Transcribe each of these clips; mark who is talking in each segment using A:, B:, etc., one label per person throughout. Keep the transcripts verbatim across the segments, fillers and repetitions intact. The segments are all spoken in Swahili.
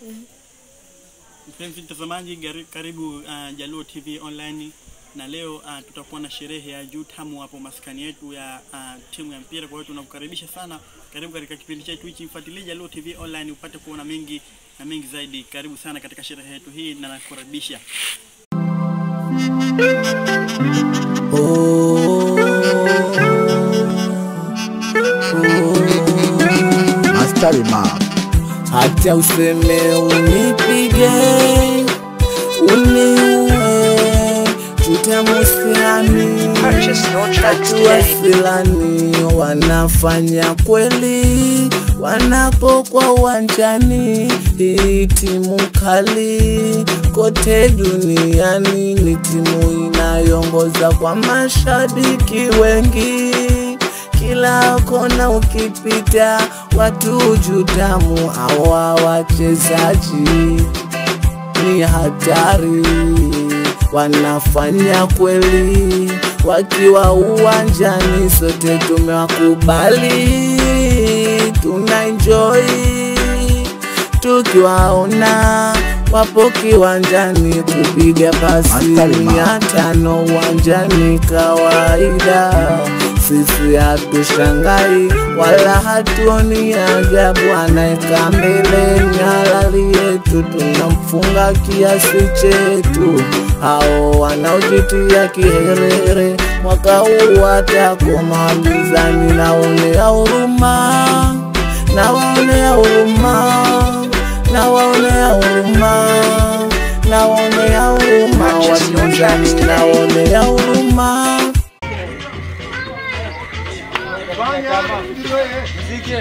A: Mpenzi mtazamaji, karibu uh, Jaluo T V online, na leo uh, tutakuwa na sherehe ya Jutamu hapo maskani yetu ya uh, timu ya mpira. Kwa hiyo tunakukaribisha sana, karibu katika kipindi chetu hichi. Mfuatilie Jaluo T V online upate kuona mengi na mengi zaidi. Karibu sana katika sherehe yetu hii na nakukaribisha.
B: Oh, Mastalima, hata useme unipige uniue, tutamusiani wasiwani wanafanya kweli wanapokuwa uwanjani. Hii timu kali kote duniani, ni timu inayoongoza kwa mashabiki wengi. Kila kona ukipita watu Jutamu, hawa wachezaji ni hatari, wanafanya kweli wakiwa uwanjani. Sote tumewakubali, tuna enjoy tukiwaona wapo kiwanjani, kupiga pasi mia tano uwanjani kawaida. Sisi hatushangai wala hatuoni ajabu, anaeka mbele nyalali yetu, tunamfunga kiasi chetu. Hao wanaojitia kiherehere mwaka huu watakomalizani. Naonea huruma, nawaonea huruma, nawaonea huruma, nawaonea huruma, wapinzani nawaonea huruma. Muziki.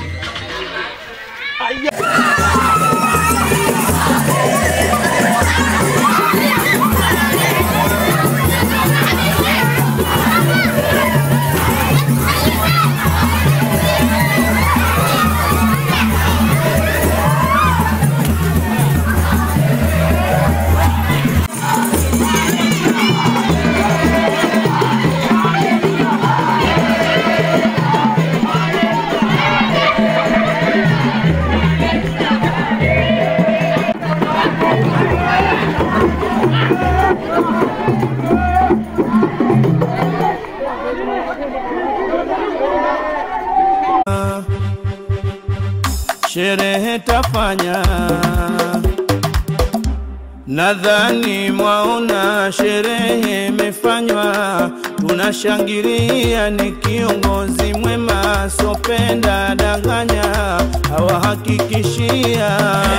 C: Sherehe tafanya, nadhani mwaona sherehe imefanywa. Tunashangilia, ni kiongozi mwema, sopenda danganya, hawahakikishia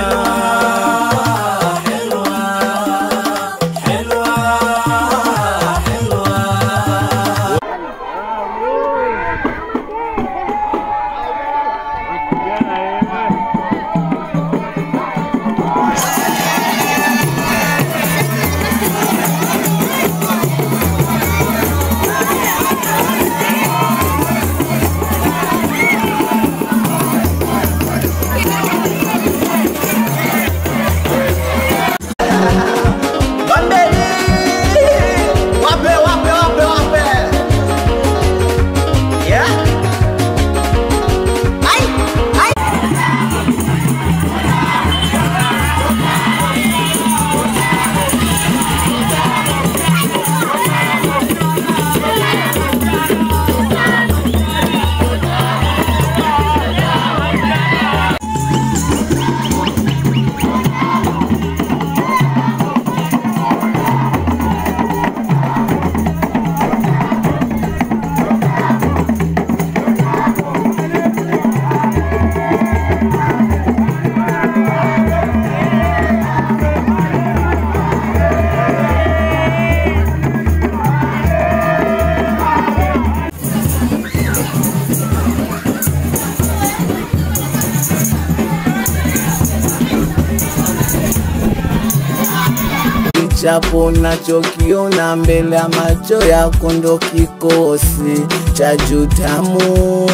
B: chapo nachokiona mbele ya macho yako ndo kikosi cha Jutamu.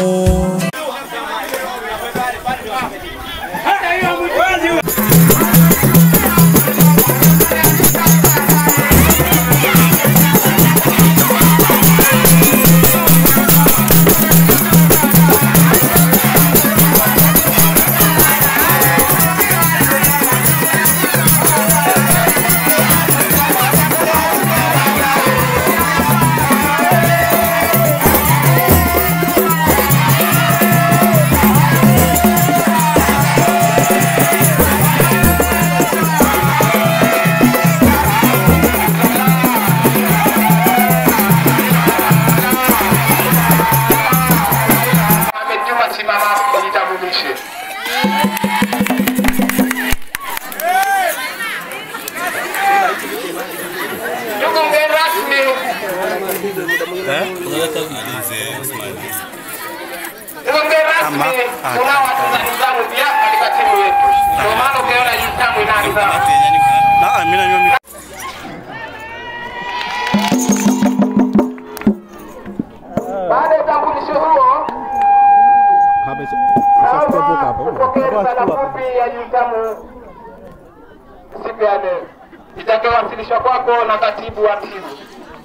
D: tamu siku ya leo itakayowasilishwa kwako na katibu wa timu.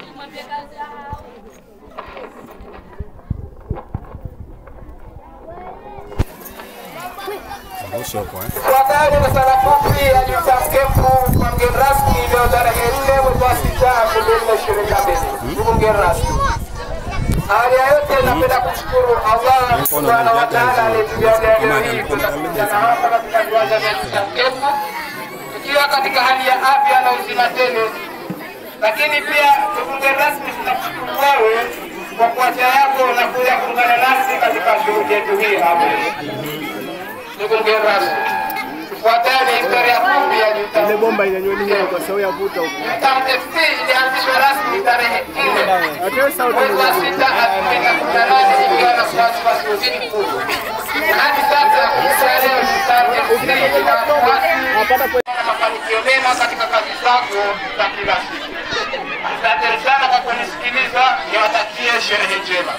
D: Fuatayo ni sala fupi ya Juta Mkempu kwa mgeni rasmi leo tarehe nne mwezi wa sita elfu mbili na ishirini na mbili. Ndugu mgeni rasmi, awali ya yote napenda kushukuru Allah subhanahu wa ta'ala aliyetujalia leo hii kukutana hapa katika viwanja vya Juta Mkempu tukiwa katika hali ya afya na uzima tele. Lakini pia ndugu mgeni rasmi, tunakushukuru wewe kwa kuacha yako na kuja kuungana nasi katika shughuli yetu hii hapa. Ndugu mgeni rasmi, tufuatayo ni historia fupi ya Juta.
E: Ile bomba inanyonyesha kwa sababu ya vuta huko.
D: Juta F C ilianzishwa rasmi tarehe nne mwezi wa sita elfu mbili na kumi na nane ikiwa na wasiwasi uzidi mkubwa. Hadi sasa kufikia leo Juta F C ina wafuasi na mafanikio mema katika kazi zako za kila siku. Asante sana kwa kunisikiliza, niwatakie sherehe njema.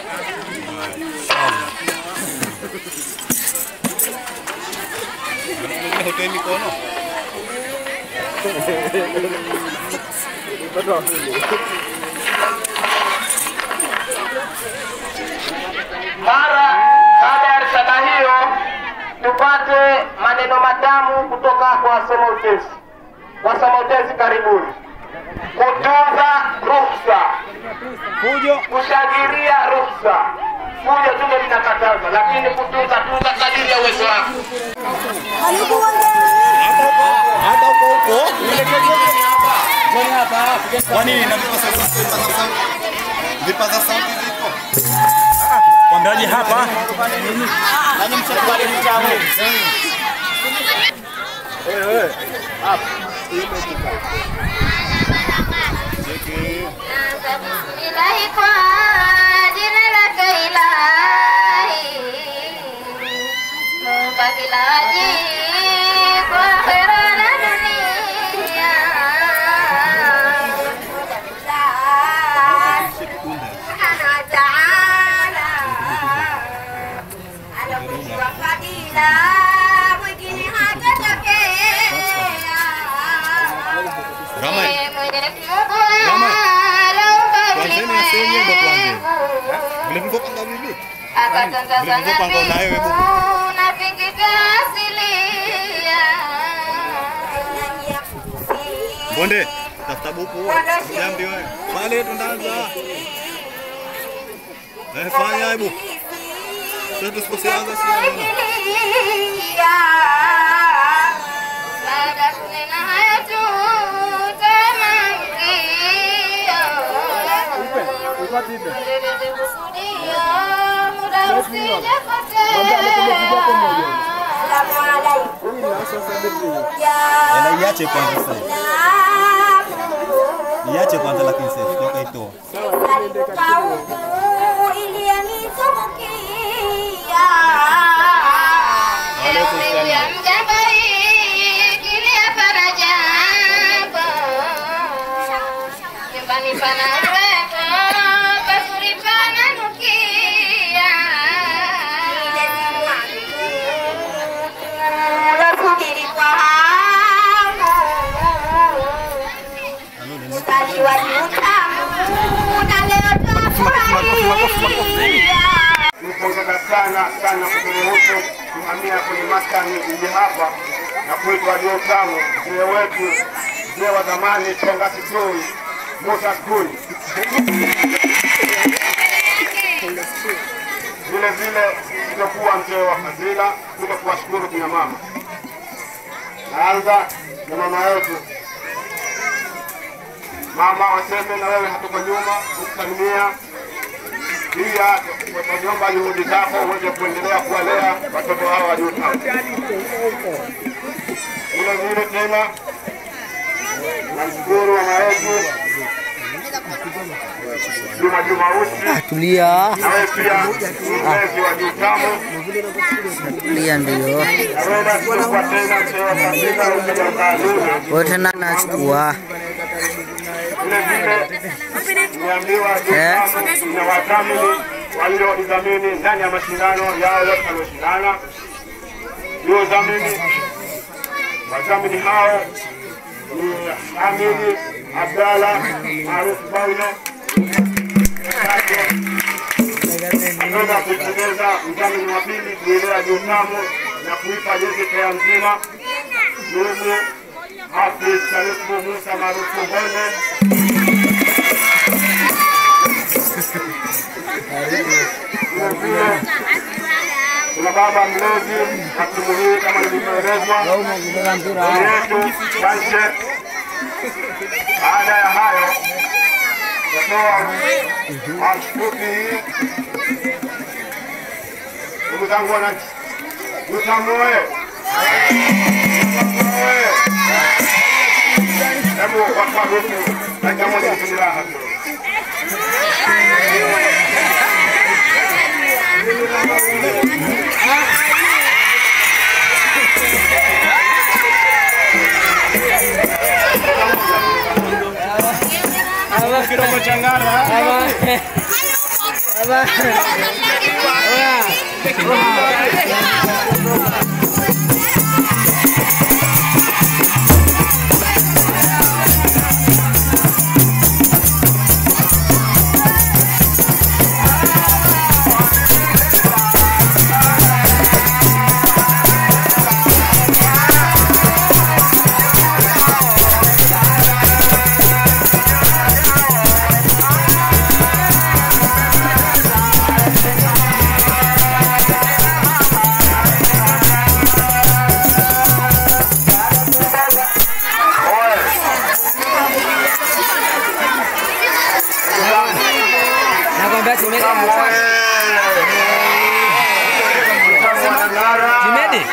E: Hotel mikono.
D: Mara baada ya risala hiyo tupate maneno matamu kutoka kwa wasema utesi. Wasema utesi, karibuni. Kutunza ruhusa,
E: Fujo,
D: kushangilia ruhusa. Fujo tunge linakataza, lakini kutunza tunza kadiri ya uwezo wako.
E: hata huko huko. Kwani hapa? Kwani na vipaza sauti ziko? Kwambiaje hapa? Nani mchakubali mtamu? Eh eh. Hapa.
F: Ilahi kwa jina lake ilahi mubakilaji kwa khera na dunia ana taala anakuwa fadila mwingine hatatokea
E: Rama.
F: Rama.
E: Vile vile panga vipi?
F: Akatangaza
E: Vile panga na wewe bubu.
F: na vingi vya asilia.
E: Bonde, tafuta buku. Jambi wewe. Pale tundaanza. Eh, fanya hebu. Sasa tusipoanza siana.
F: Baada kunena haya tu tamamkia. Muda usijapotea.
E: Ela iache kwanza sasa. Iache kwanza lakini sasa toka ito.
D: Mpongeza sana sana kuturuhusu kuhamia kwenye maskani ili hapa na kwetu waliotamu mzee wetu, mzee wa zamani Tonga Sikui, Musa Sikui. Vile vile tutakuwa mzee wa fadhila, kuja kuwashukuru kina mama. Naanza na mama yetu. Mama waseme na wewe hatuko nyuma kukusalimia. Pia tunaomba juhudi zako uweze kuendelea kuwalea watoto hao waliotamu. Vile vile tena namshukuru mama yetu Juma Juma Usi.
B: Tulia.
D: Na wewe pia mlezi wa Jutamu.
B: Tulia ndio.
D: Na wewe nashukuru kwa tena mzee wa familia ukaja ukaaluna.
B: Wote na nachukua.
D: Vile vile niambiwa Jutamu na watamini walioidhamini ndani ya mashindano yao yote walioshindana. Ndio dhamini
G: Wadhamini hao ni Hamidi Abdalla maarufu Paulo. Tunataka kutengeneza mdhamini wa pili kuelea Jotamu na kuipa jezi kwa mzima. Ndugu Hafiz Sharifu Musa maarufu Bonde. Kuna baba mlezi akimuhii kama nilivyoelezwa yetu Banche. Baada ya hayo natoa mafupi hii. Ndugu zangu wananchi, Jotamu hebu watu wadufu dakika moja mtundiraha kidogo changara aba aba Jimedi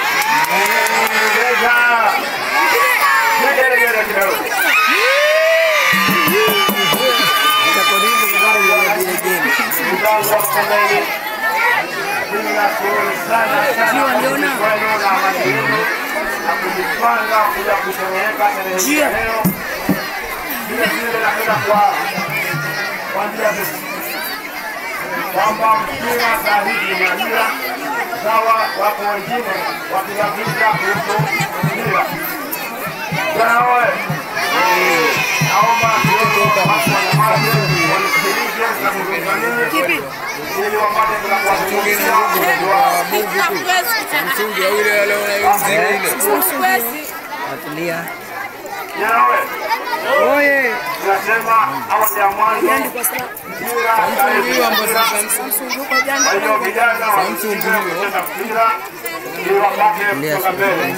G: kwamba mpira sahihi ni ajira sawa. Wako wengine wakilazimisha kuhusu mpira. Jana oe, naomba kidogo watu wanamaji wanisikilize na kuzungumza ili wapate kuwasikiliza wa Mungu tu. Mtungi ule wale wanayozidi ile. Atulia. Jana oe. Oye, tunasema awali ya mwanzo mpira sahihi ambao Samsung kwa jana hiyo vijana wa Samsung ndio mpira ili wapate kutoka mbele.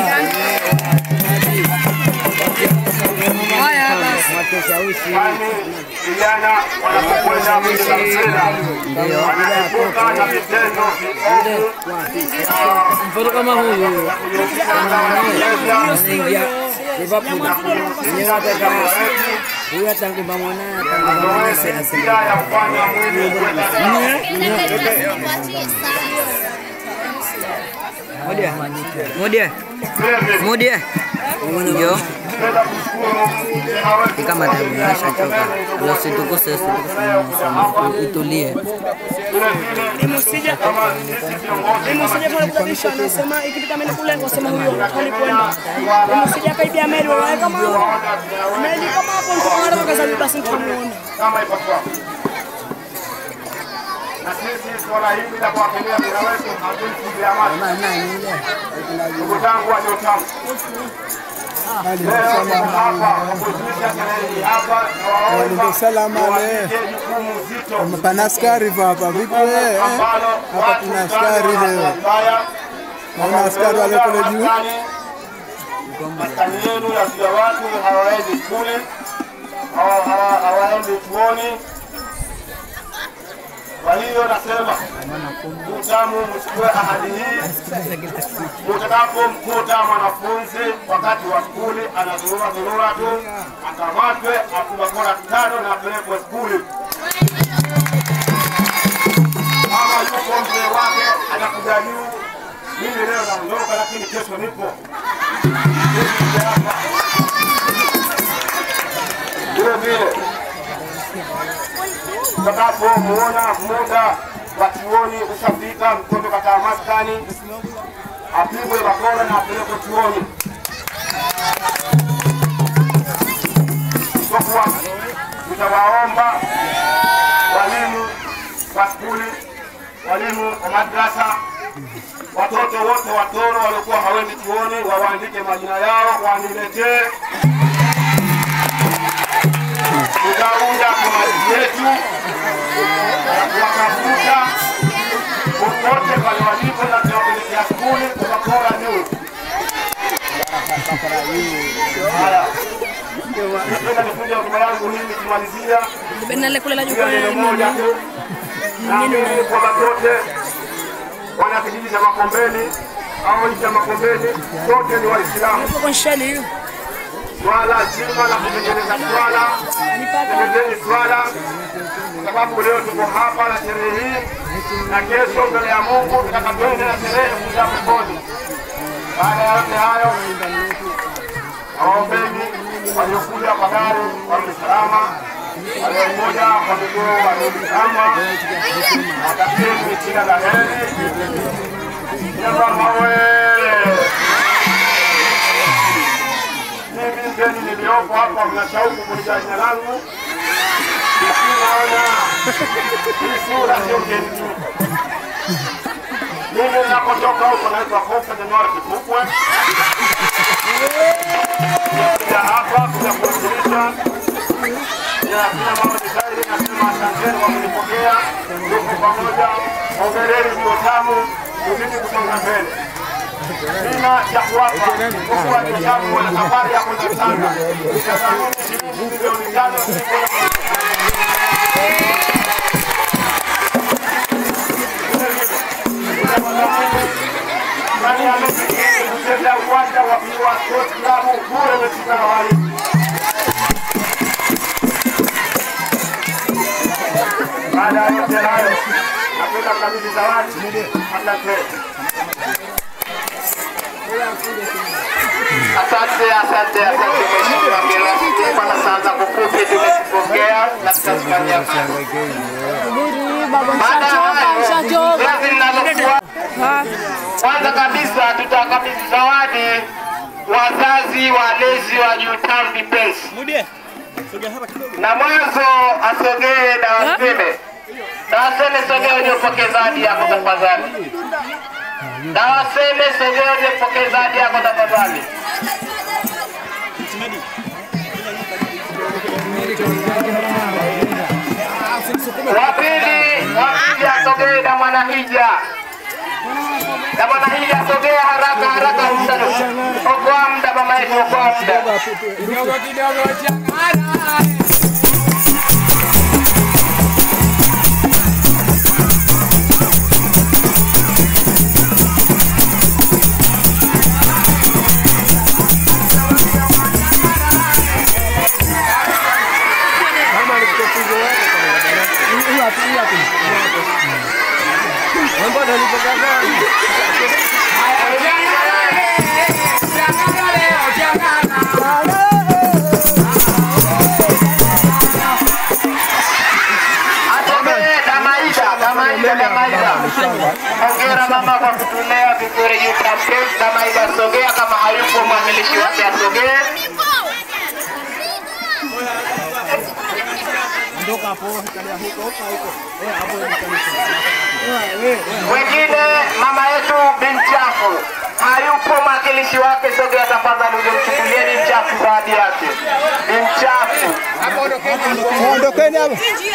G: Haya basi watashawishi vijana wanapokwenda kucheza mpira ndio wanaepuka na vitendo mfano kama huyu anaingia Liverpool ni hata kama huyu tangu mamona tangu mamona sasa ya kufanya mwili Modia Modia Modia ndio kama tamasha choka ndio situkose situkose itulie
H: Nimusije nimusije pale kubadilisha nasema ikipita mimi kule wasema huyo alikwenda nimusije kaibia meli wao kama meli kama hapo ndio mara kaza basi tumuone kama ipo kwa na sisi swala hili la kuwakelea kuna wetu hatuwezi ya maana ndugu zangu wa Jotamu
I: Ndio salama le. Pana askari hapa vipi wewe? Hapa kuna askari leo. Kuna askari wale kule juu.
G: Maskani yenu ya vya watu hawaendi kule. Hawaendi tuoni. Kwa hiyo nasema Jotamu mchukue ahadi hii. Utakapomkuta mwanafunzi wakati wa skuli anazurura zurura tu, akamatwe, apigwe kora tano na apelekwe skuli. Kama yuko mzee wake anakuja juu, mimi leo naondoka lakini kesho nipo. Vile vile utakapomuona muda wa chuoni ushafika, mtoto katika maskani apigwe bakora na apelekwe chuoni. skuli, walimu wa madrasa, watoto wote watoro walikuwa hawendi chuoni waandike majina yao waniletee. Tutaunda kamati yetu wakafuta popote pale walipo na tuwapelekea skuli Coca-Cola News. Haya. Napenda nifunje hotuba yangu hii nikimalizia.
H: Benale kule la juko
G: moja tu. Naamini kwamba wote wana kijiji cha Makombeni au nchi ya Makombeni wote ni Waislamu.
H: Kwa shali
G: swala zima la kutengeneza swala, kutengeneza swala, sababu leo tuko hapa na sherehe hii na kesho mbele ya Mungu tutakapenda na sherehe kuja peponi. Baada ya yote hayo, waombeni waliokuja kwa gari warudi salama, waliokuja kwa miguu warudi salama, watakieni kila la heri. Nyamba mawele mimi mgeni niliopo hapa mnashauku kuja jina langu. Naona hii sura sio mgeni tu. Mimi ninapotoka huko naitwa Kofa Januari Kipupwe. Nikuja hapa kuja kuwakilisha. Ya kila mama nisaidi nasema asanteni kwa kunipokea. Tuko pamoja. Hongereni mko tamu. Tuzidi kusonga mbele. Nina cha kuwapa kwa biashara na safari ya kwenda Tanga. Nitasafiri shilingi milioni tano Nani amekuja uwanja wa Biwa Sports Club bure umefika hawali. Baada ya yote hayo, napenda kukabidhi zawadi. Asante. Asante, asante, asante mheshimiwa mgeni. Kwa sasa kukupi tumepokea na tutafanyia kazi. Kwanza kabisa tutakabidhi zawadi wazazi walezi wa Jutam Defense. Na mwanzo asogee Dawaseme. Dawaseme sogea uje upokee zawadi yako tafadhali. Dawaseme sogea uje upokee zawadi yako tafadhali. Wapili, wapili asogee na Mwanahija. Na Mwanahija sogea haraka haraka muda. Okoa muda mama yetu, okoa muda. Kidogo kidogo chakara. Hongera mama kwa kutulea vizuri Jutam Defense. Kama ida sogea, kama hayupo mwakilishi wake asogee. Wengine mama yetu Binchafu hayupo mwakilishi wake, sogea tafadhali uje mchukulie Binchafu zawadi yake. Binchafu ondokeni hapo.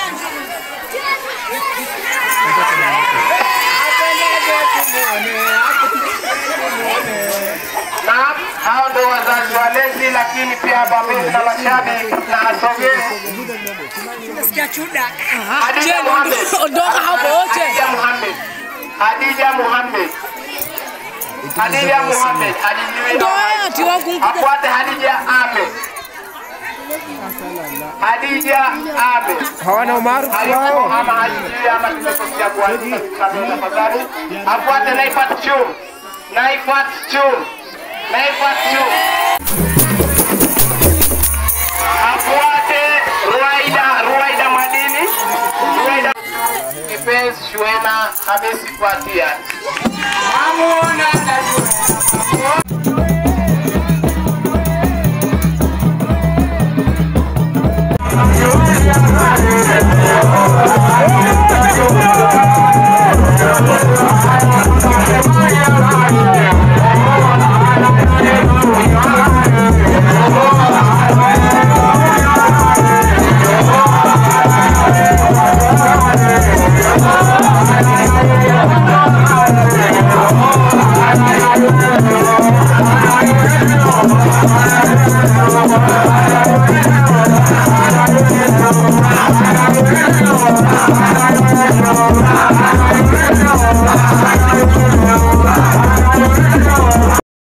G: Na hao ndio wazazi walezi, lakini pia hapa mimi na mashabiki na asogee.
H: Nasikia chuda.
G: Hadija Muhammad.
H: Ondoka hapo wote.
G: Hadija Muhammad. Hadija Muhammad. Hadija Muhammad.
H: Ndio ati wangu mkuja.
G: Afuate Hadija Ahmed. Hadija Ahmed.
I: Hawana umaarufu wao.
G: Mama Hadija ama tumekosea kuandika tafadhali. Afuate Naifat Chum. Naifat Chum. Naifat Chum. Afuate Ruaida, Ruaida Madini. Ruaida Kipenzi Shuena Hamisi Fatia. Mamuna na